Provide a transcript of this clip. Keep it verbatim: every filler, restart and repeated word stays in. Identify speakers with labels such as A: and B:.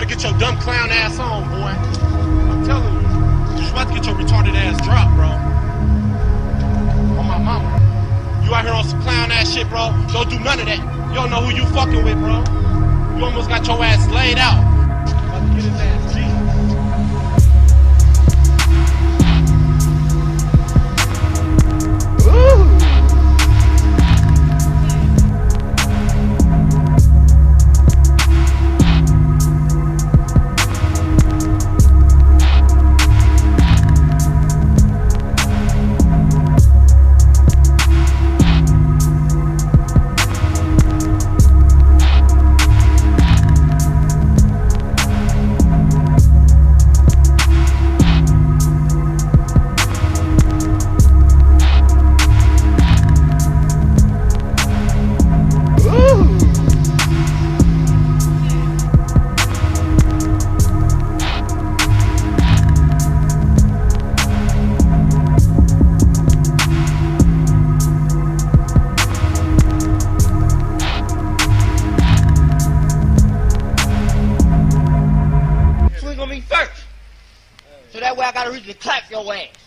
A: better get your dumb clown ass on, boy. I'm telling you. You about to get your retarded ass dropped, bro. On my mama. You out here on some clown ass shit, bro. Don't do none of that. You don't know who you fucking with, bro. You almost got your ass laid out. About to get his ass G.
B: First, so that way I gotta reach to clap your ass.